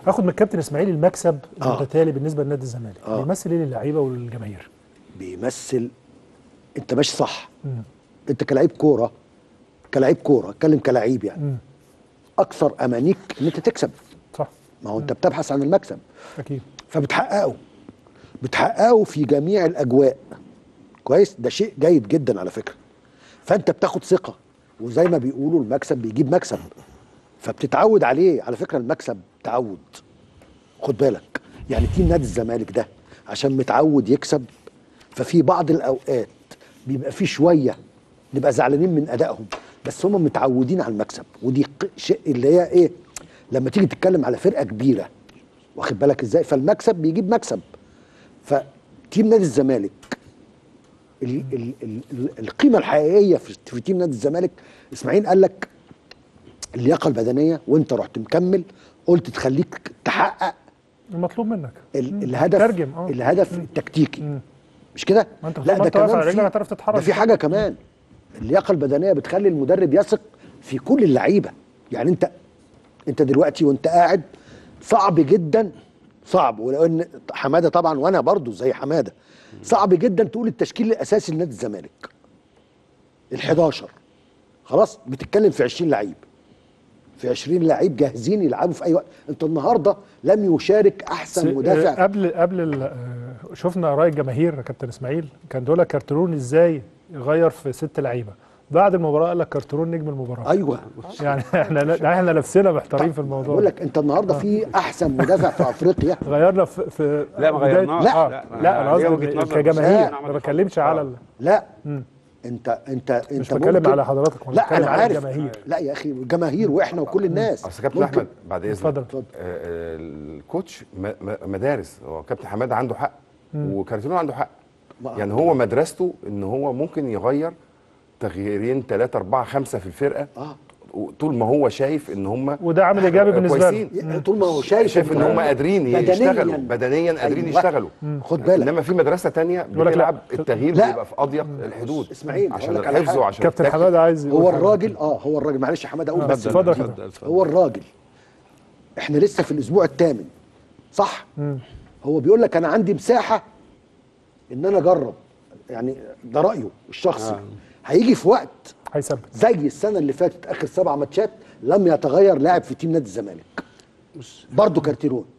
هاخد من الكابتن اسماعيل المكسب المتتالي بالنسبه لنادي الزمالك بيمثل ايه للعيبه والجماهير؟ بيمثل، انت ماشي صح. انت كلاعب كوره، اتكلم كلاعب يعني. اكثر امانيك ان انت تكسب. صح. ما هو انت بتبحث عن المكسب. اكيد. بتحققه في جميع الاجواء. كويس، ده شيء جيد جدا على فكره. فانت بتاخد ثقه، وزي ما بيقولوا المكسب بيجيب مكسب، فبتتعود عليه. على فكره المكسب تعود، خد بالك. يعني تيم نادي الزمالك ده عشان متعود يكسب، ففي بعض الاوقات بيبقى في شويه نبقى زعلانين من ادائهم، بس هم متعودين على المكسب. ودي شيء اللي هي ايه، لما تيجي تتكلم على فرقه كبيره، واخد بالك ازاي، فالمكسب بيجيب مكسب. فتيم نادي الزمالك القيمه الحقيقيه في تيم نادي الزمالك، اسماعيل قال لك اللياقه البدنيه، وانت رحت مكمل قلت تخليك تحقق المطلوب منك الهدف التكتيكي. مش كده؟ ما انت لا، ده كمان ده في حاجه كمان. اللياقه البدنيه بتخلي المدرب يثق في كل اللعيبه. يعني انت دلوقتي وانت قاعد صعب جدا، صعب، ولو ان حماده طبعا وانا برضو زي حماده، صعب جدا تقول التشكيل الاساسي لنادي الزمالك ال11. خلاص بتتكلم في 20 لعيب، في 20 لعيب جاهزين يلعبوا في اي وقت. انت النهارده لم يشارك احسن مدافع. قبل شفنا اراء الجماهير يا كابتن اسماعيل، كان دول كارترون ازاي يغير في 6 لعيبه. بعد المباراه قال لك كارترون نجم المباراه. ايوه، يعني احنا نفسنا محتارين في الموضوع. بقول لك انت النهارده في احسن مدافع في افريقيا. غيرنا في لا ما غيرناش. لا انا قصدي كجماهير، ما بتكلمش على لا انت مش بتكلم على حضرتك، لا انا عارف الجماهير. لا يا اخي، الجماهير واحنا وكل الناس. اصل كابتن احمد بعد اذنك، اتفضل. الكوتش مدارس. هو كابتن حماده عنده حق وكارتينو عنده حق. يعني هو مدرسته ان هو ممكن يغير تغييرين 3 4 5 في الفرقه طول ما هو شايف ان هم وده عامل ايجابي بالنسبه له. طول ما هو شايف ان هم قادرين يشتغلوا بدنيا، قادرين يشتغلوا. خد بالك، انما في مدرسه ثانيه بتلعب التغيير بيبقى في اضيق الحدود اسماعيل عشان الحفظ وعشان كابتن حماده عايز هو الراجل معلش يا حماده اقول بس اتفضل. هو الراجل احنا لسه في الاسبوع الثامن صح؟ هو بيقول لك انا عندي مساحه ان انا اجرب. يعني ده رايه الشخصي. هيجي في وقت هيثبت زي السنه اللي فاتت اخر 7 ماتشات لم يتغير لاعب في تيم نادي الزمالك برضه كارتيرون.